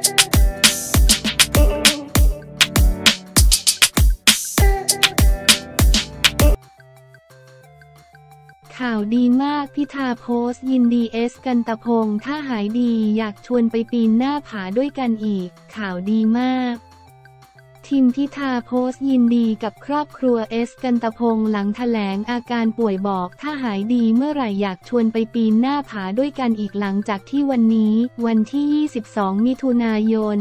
ข่าวดีมากพิธาโพสต์ยินดีเอสกันตะพงถ้าหายดีอยากชวนไปปีนหน้าผาด้วยกันอีกข่าวดีมากทิมพิธาโพสต์ยินดีกับครอบครัวเอสกันตะพงหลังแถลงอาการป่วยบอกถ้าหายดีเมื่อไหร่อยากชวนไปปีนหน้าผาด้วยกันอีกหลังจากที่วันนี้วันที่22มิถุนายน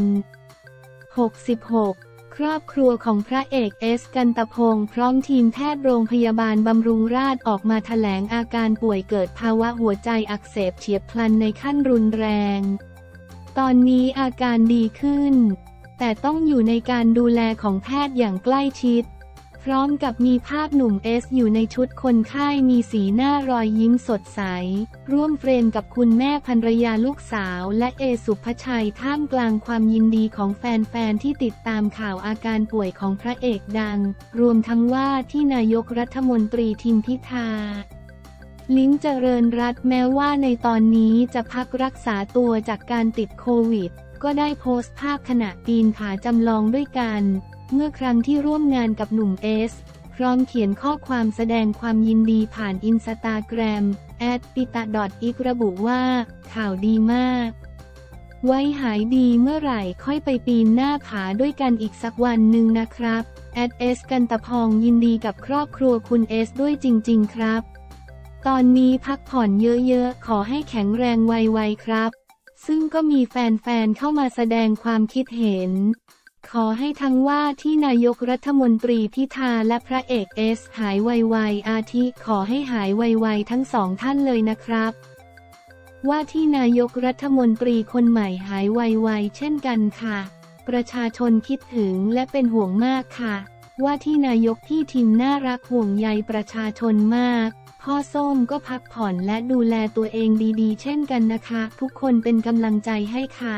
66ครอบครัวของพระเอกเอสกันตะพงพร้อมทีมแพทย์โรงพยาบาลบำรุงราษฎร์ออกมาแถลงอาการป่วยเกิดภาวะหัวใจอักเสบเฉียบพลันในขั้นรุนแรงตอนนี้อาการดีขึ้นแต่ต้องอยู่ในการดูแลของแพทย์อย่างใกล้ชิดพร้อมกับมีภาพหนุ่มเอสอยู่ในชุดคนไข้มีสีหน้ารอยยิ้มสดใสร่วมเฟรมกับคุณแม่ภรรยาลูกสาวและเอสุภชัยท่ามกลางความยินดีของแฟนๆที่ติดตามข่าวอาการป่วยของพระเอกดังรวมทั้งว่าที่นายกรัฐมนตรีทิมพิธาลิ้มเจริญรัตน์แม้ว่าในตอนนี้จะพักรักษาตัวจากการติดโควิดก็ได้โพสต์ภาพขณะปีนผาจำลองด้วยกันเมื่อครั้งที่ร่วมงานกับหนุ่มเอสพร้อมเขียนข้อความแสดงความยินดีผ่านอินสตาแกรม@pita.ik ระบุว่าข่าวดีมากไว้หายดีเมื่อไหร่ค่อยไปปีนหน้าผาด้วยกันอีกสักวันหนึ่งนะครับเอสกันตะพงยินดีกับครอบครัวคุณเอสด้วยจริงๆครับตอนนี้พักผ่อนเยอะๆขอให้แข็งแรงไวๆครับซึ่งก็มีแฟนๆเข้ามาแสดงความคิดเห็นขอให้ทั้งว่าที่นายกรัฐมนตรีพิธาและพระเอกเอสหายไวๆอาทิขอให้หายไวๆทั้งสองท่านเลยนะครับว่าที่นายกรัฐมนตรีคนใหม่หายไวๆเช่นกันค่ะประชาชนคิดถึงและเป็นห่วงมากค่ะว่าที่นายกพี่ทิมน่ารักห่วงใยประชาชนมากพ่อส้มก็พักผ่อนและดูแลตัวเองดีๆเช่นกันนะคะทุกคนเป็นกำลังใจให้ค่ะ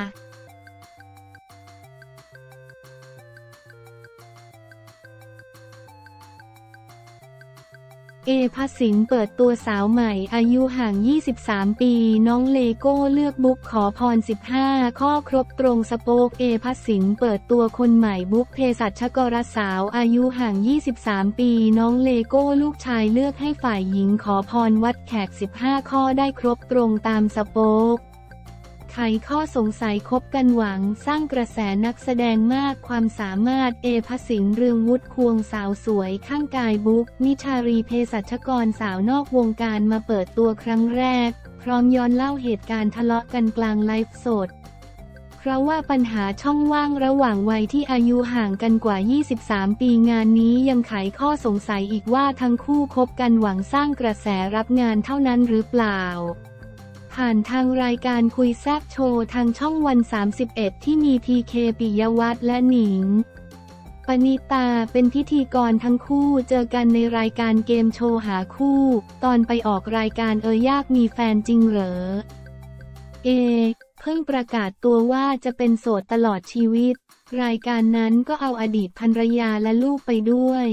เอพสินเปิดตัวสาวใหม่อายุห่าง23ปีน้องเลโก้เลือกบุ๊กขอพร15ข้อครบตรงสโปกเอพสินเปิดตัวคนใหม่บุ๊กเภสัชกรสาวอายุห่าง23ปีน้องเลโก้ลูกชายเลือกให้ฝ่ายหญิงขอพรวัดแขก15ข้อได้ครบตรงตามสโปกไขข้อสงสัยคบกันหวังสร้างกระแสนักแสดงมากความสามารถเอพสินเรืองวุฒิควงสาวสวยข้างกายบุ๊กนิชารีเภสัชกรสาวนอกวงการมาเปิดตัวครั้งแรกพร้อมย้อนเล่าเหตุการณ์ทะเลาะกันกลางไลฟ์สดเพราะว่าปัญหาช่องว่างระหว่างวัยที่อายุห่างกันกว่า23ปีงานนี้ยังไขข้อสงสัยอีกว่าทั้งคู่คบกันหวังสร้างกระแสรับงานเท่านั้นหรือเปล่าผ่านทางรายการคุยแซ่บโชว์ทางช่องวัน31ที่มีพีเคปิยวัฒน์และหนิงปณิตาเป็นพิธีกรทั้งคู่เจอกันในรายการเกมโชว์หาคู่ตอนไปออกรายการยากมีแฟนจริงเหรอเพิ่งประกาศตัวว่าจะเป็นโสดตลอดชีวิตรายการนั้นก็เอาอดีตภรรยาและลูกไปด้วย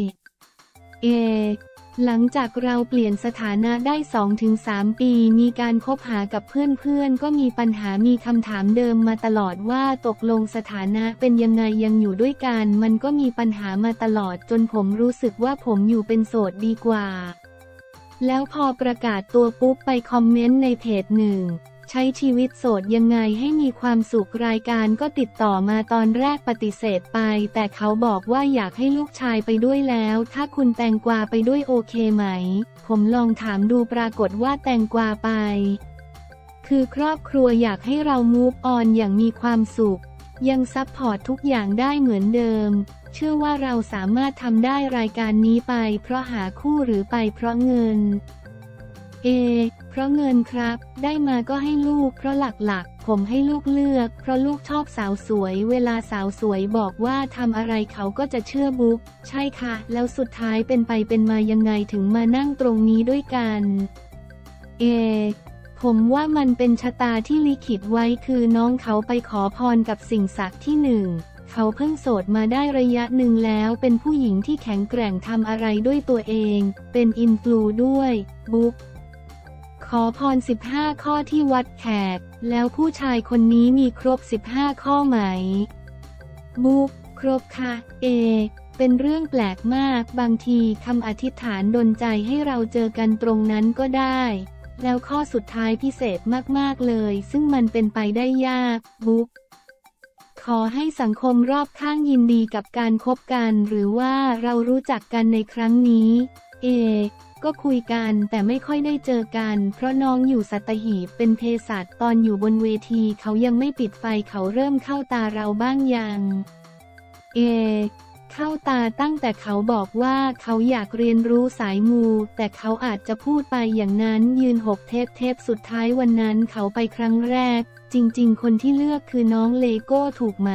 หลังจากเราเปลี่ยนสถานะได้ 2-3 ปีมีการคบหากับเพื่อนๆก็มีปัญหามีคำถามเดิมมาตลอดว่าตกลงสถานะเป็นยังไงยังอยู่ด้วยกันมันก็มีปัญหามาตลอดจนผมรู้สึกว่าผมอยู่เป็นโสดดีกว่าแล้วพอประกาศตัวปุ๊บไปคอมเมนต์ในเพจหนึ่งใช้ชีวิตโสดยังไงให้มีความสุขรายการก็ติดต่อมาตอนแรกปฏิเสธไปแต่เขาบอกว่าอยากให้ลูกชายไปด้วยแล้วถ้าคุณแตงกวาไปด้วยโอเคไหมผมลองถามดูปรากฏว่าแตงกวาไปคือครอบครัวอยากให้เรามูฟออนอย่างมีความสุขยังซัพพอร์ตทุกอย่างได้เหมือนเดิมเชื่อว่าเราสามารถทำได้รายการนี้ไปเพราะหาคู่หรือไปเพราะเงินเพราะเงินครับได้มาก็ให้ลูกเพราะหลักๆผมให้ลูกเลือกเพราะลูกชอบสาวสวยเวลาสาวสวยบอกว่าทำอะไรเขาก็จะเชื่อบุ๊กใช่ค่ะแล้วสุดท้ายเป็นไปเป็นมายังไงถึงมานั่งตรงนี้ด้วยกันผมว่ามันเป็นชะตาที่ลิขิตไว้คือน้องเขาไปขอพรกับสิ่งศักดิ์ที่หนึ่งเขาเพิ่งโสดมาได้ระยะหนึ่งแล้วเป็นผู้หญิงที่แข็งแกร่งทำอะไรด้วยตัวเองเป็นอินฟลูด้วยบุ๊กขอพร15ข้อที่วัดแขกแล้วผู้ชายคนนี้มีครบ15ข้อไหมบุ๊กครบค่ะเป็นเรื่องแปลกมากบางทีคำอธิษฐานดลใจให้เราเจอกันตรงนั้นก็ได้แล้วข้อสุดท้ายพิเศษมากๆเลยซึ่งมันเป็นไปได้ยากบุ๊กขอให้สังคมรอบข้างยินดีกับการคบกันหรือว่าเรารู้จักกันในครั้งนี้ก็คุยกันแต่ไม่ค่อยได้เจอกันเพราะน้องอยู่สัตหีบเป็นเภสัชตอนอยู่บนเวทีเขายังไม่ปิดไฟเขาเริ่มเข้าตาเราบ้างยังเข้าตาตั้งแต่เขาบอกว่าเขาอยากเรียนรู้สายมูแต่เขาอาจจะพูดไปอย่างนั้นยืน6 เทปสุดท้ายวันนั้นเขาไปครั้งแรกจริงๆคนที่เลือกคือน้องเลโก้ถูกไหม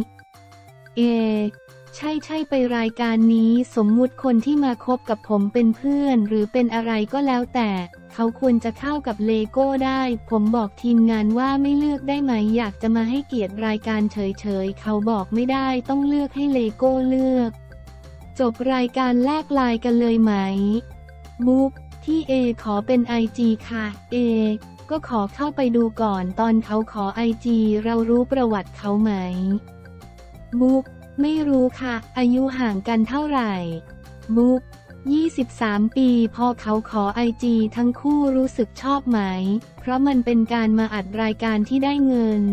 ใช่ไปรายการนี้สมมุติคนที่มาคบกับผมเป็นเพื่อนหรือเป็นอะไรก็แล้วแต่เขาควรจะเข้ากับเลโก้ได้ผมบอกทีมงานว่าไม่เลือกได้ไหมอยากจะมาให้เกียรติรายการเฉยๆเขาบอกไม่ได้ต้องเลือกให้เลโก้เลือกจบรายการแลกไลน์กันเลยไหมบุ๊กที่ขอเป็นIGค่ะก็ขอเข้าไปดูก่อนตอนเขาขอIGเรารู้ประวัติเขาไหมบุ๊กไม่รู้ค่ะอายุห่างกันเท่าไหร่บุ๊ก23 ปีพอเขาขอIGทั้งคู่รู้สึกชอบไหมเพราะมันเป็นการมาอัดรายการที่ได้เงิน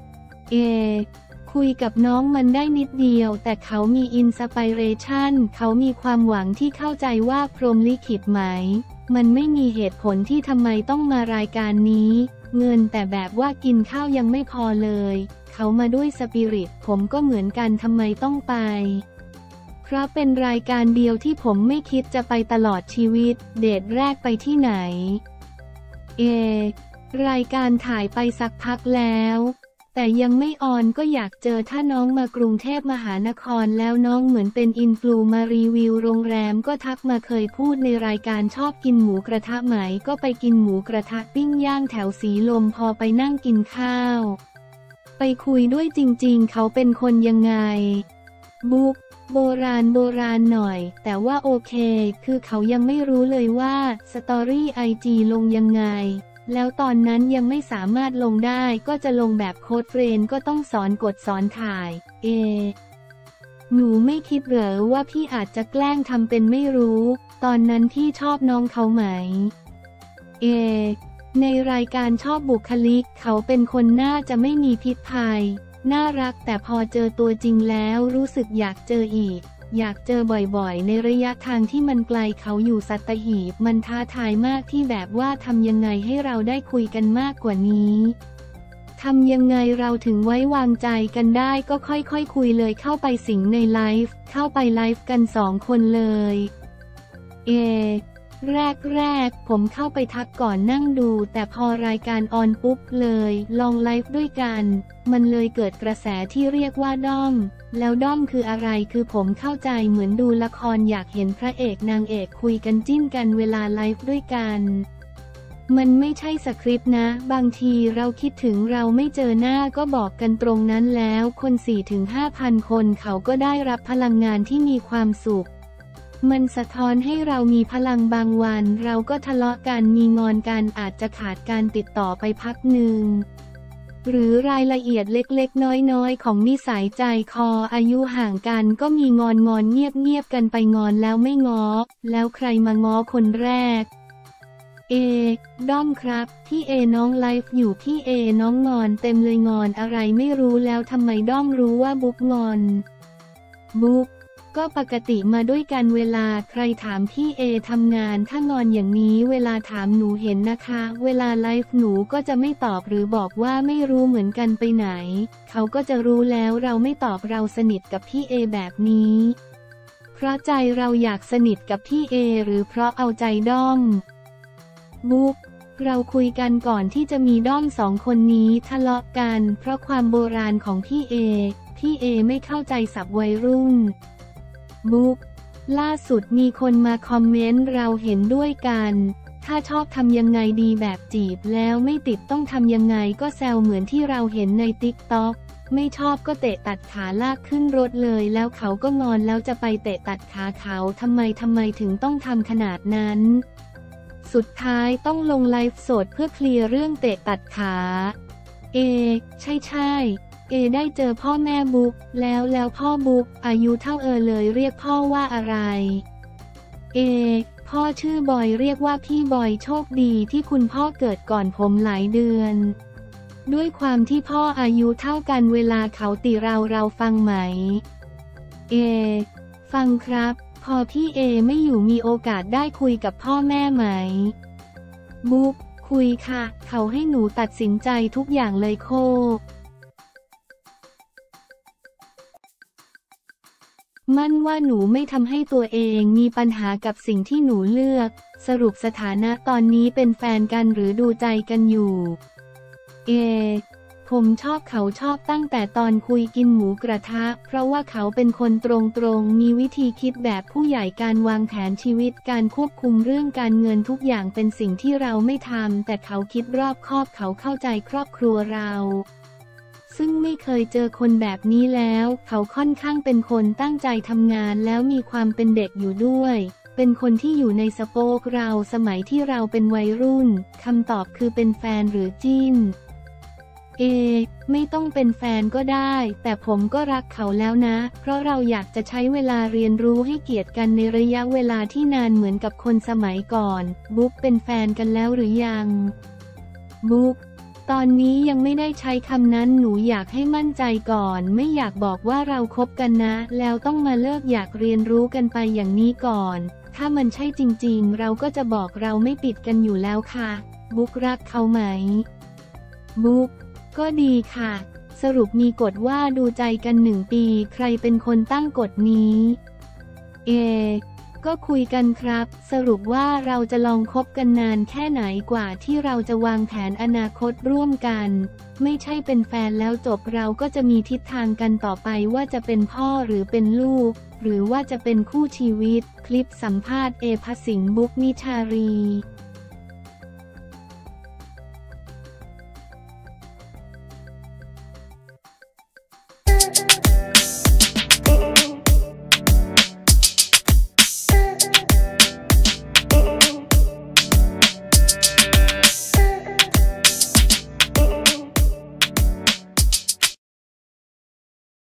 คุยกับน้องมันได้นิดเดียวแต่เขามีอินสไปเรชั่นเขามีความหวังที่เข้าใจว่าพรหมลิขิตไหมมันไม่มีเหตุผลที่ทำไมต้องมารายการนี้เงินแต่แบบว่ากินข้าวยังไม่พอเลยเขามาด้วยสปิริตผมก็เหมือนกันทำไมต้องไปเพราะเป็นรายการเดียวที่ผมไม่คิดจะไปตลอดชีวิตเดทแรกไปที่ไหนรายการถ่ายไปสักพักแล้วแต่ยังไม่ออนก็อยากเจอถ้าน้องมากรุงเทพมหานครแล้วน้องเหมือนเป็นอินฟลูมารีวิวโรงแรมก็ทักมาเคยพูดในรายการชอบกินหมูกระทะไหมก็ไปกินหมูกระทะปิ้งย่างแถวสีลมพอไปนั่งกินข้าวไปคุยด้วยจริงๆเขาเป็นคนยังไงบุ๊กโบราณหน่อยแต่ว่าโอเคคือเขายังไม่รู้เลยว่าสตอรี่IGลงยังไงแล้วตอนนั้นยังไม่สามารถลงได้ก็จะลงแบบโค้ดเฟรนด์ก็ต้องสอนกดสอนถ่ายหนูไม่คิดเหรอว่าพี่อาจจะแกล้งทำเป็นไม่รู้ตอนนั้นพี่ชอบน้องเขาไหมในรายการชอบบุคลิกเขาเป็นคนน่าจะไม่มีพิษภัยน่ารักแต่พอเจอตัวจริงแล้วรู้สึกอยากเจออีกอยากเจอบ่อยๆในระยะทางที่มันไกลเขาอยู่สัตหีบมันท้าทายมากที่แบบว่าทำยังไงให้เราได้คุยกันมากกว่านี้ทำยังไงเราถึงไว้วางใจกันได้ก็ค่อยๆคุยเลยเข้าไปสิงในไลฟ์เข้าไปไลฟ์กัน2 คนเลยแรกผมเข้าไปทักก่อนนั่งดูแต่พอรายการออนปุ๊บเลยลองไลฟ์ด้วยกันมันเลยเกิดกระแสที่เรียกว่าด้อมแล้วด้อมคืออะไรคือผมเข้าใจเหมือนดูละครอยากเห็นพระเอกนางเอกคุยกันจิ้นกันเวลาไลฟ์ด้วยกันมันไม่ใช่สคริปต์นะบางทีเราคิดถึงเราไม่เจอหน้าก็บอกกันตรงนั้นแล้วคน 4-5,000 คนเขาก็ได้รับพลังงานที่มีความสุขมันสะท้อนให้เรามีพลังบางวันเราก็ทะเลาะกันมีงอนกันอาจจะขาดการติดต่อไปพักหนึ่งหรือรายละเอียดเล็กๆน้อยๆของนิสัยใจคออายุห่างกันก็มีงอนเงียบกันไปงอนแล้วไม่ง้อแล้วใครมาง้อคนแรกด้อมครับที่น้องไลฟ์อยู่ที่น้องงอนเต็มเลยงอนอะไรไม่รู้แล้วทำไมด้อมรู้ว่าบุ๊กงอนบุ๊กก็ปกติมาด้วยกันเวลาใครถามพี่ทำงานถ้างอนอย่างนี้เวลาถามหนูเห็นนะคะเวลาไลฟ์หนูก็จะไม่ตอบหรือบอกว่าไม่รู้เหมือนกันไปไหนเขาก็จะรู้แล้วเราไม่ตอบเราสนิทกับพี่แบบนี้เพราะใจเราอยากสนิทกับพี่หรือเพราะเอาใจด้อมบุ๊กเราคุยกันก่อนที่จะมีด้อม2 คนนี้ทะเลาะกันเพราะความโบราณของพี่ไม่เข้าใจศัพท์วัยรุ่นบุ๊กล่าสุดมีคนมาคอมเมนต์เราเห็นด้วยกันถ้าชอบทำยังไงดีแบบจีบแล้วไม่ติดต้องทำยังไงก็แซวเหมือนที่เราเห็นในติ๊กต็อกไม่ชอบก็เตะตัดขาลากขึ้นรถเลยแล้วเขาก็งอนแล้วจะไปเตะตัดขาเขาทำไมถึงต้องทำขนาดนั้นสุดท้ายต้องลงไลฟ์สดเพื่อเคลียร์เรื่องเตะตัดขาใช่ได้เจอพ่อแม่บุ๊กแล้วพ่อบุ๊กอายุเท่าเลยเรียกพ่อว่าอะไรพ่อชื่อบอยเรียกว่าพี่บอยโชคดีที่คุณพ่อเกิดก่อนผมหลายเดือนด้วยความที่พ่ออายุเท่ากันเวลาเขาติเราฟังไหมฟังครับพอพี่ไม่อยู่มีโอกาสได้คุยกับพ่อแม่ไหมบุ๊กคุยค่ะเขาให้หนูตัดสินใจทุกอย่างเลยโคมั่นว่าหนูไม่ทำให้ตัวเองมีปัญหากับสิ่งที่หนูเลือกสรุปสถานะตอนนี้เป็นแฟนกันหรือดูใจกันอยู่ผมชอบเขาชอบตั้งแต่ตอนคุยกินหมูกระทะเพราะว่าเขาเป็นคนตรงมีวิธีคิดแบบผู้ใหญ่การวางแผนชีวิตการควบคุมเรื่องการเงินทุกอย่างเป็นสิ่งที่เราไม่ทำแต่เขาคิดรอบคอบเขาเข้าใจครอบครัวเราซึ่งไม่เคยเจอคนแบบนี้แล้วเขาค่อนข้างเป็นคนตั้งใจทำงานแล้วมีความเป็นเด็กอยู่ด้วยเป็นคนที่อยู่ในสโป๊กเราสมัยที่เราเป็นวัยรุ่นคำตอบคือเป็นแฟนหรือจิ้นไม่ต้องเป็นแฟนก็ได้แต่ผมก็รักเขาแล้วนะเพราะเราอยากจะใช้เวลาเรียนรู้ให้เกียรติกันในระยะเวลาที่นานเหมือนกับคนสมัยก่อนบุ๊กเป็นแฟนกันแล้วหรือยังบุ๊กตอนนี้ยังไม่ได้ใช้คำนั้นหนูอยากให้มั่นใจก่อนไม่อยากบอกว่าเราคบกันนะแล้วต้องมาเลิกอยากเรียนรู้กันไปอย่างนี้ก่อนถ้ามันใช่จริงๆเราก็จะบอกเราไม่ปิดกันอยู่แล้วค่ะบุ๊กรักเขาไหมบุ๊กก็ดีค่ะสรุปมีกฎว่าดูใจกัน1 ปีใครเป็นคนตั้งกฎนี้ก็คุยกันครับสรุปว่าเราจะลองคบกันนานแค่ไหนกว่าที่เราจะวางแผนอนาคตร่วมกันไม่ใช่เป็นแฟนแล้วจบเราก็จะมีทิศทางกันต่อไปว่าจะเป็นพ่อหรือเป็นลูกหรือว่าจะเป็นคู่ชีวิตคลิปสัมภาษณ์พสิงห์บุ๊กนิชารี